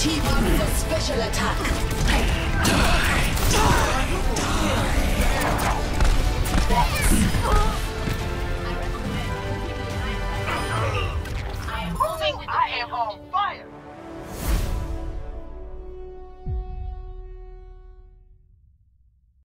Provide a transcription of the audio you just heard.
team up for special attack. I am on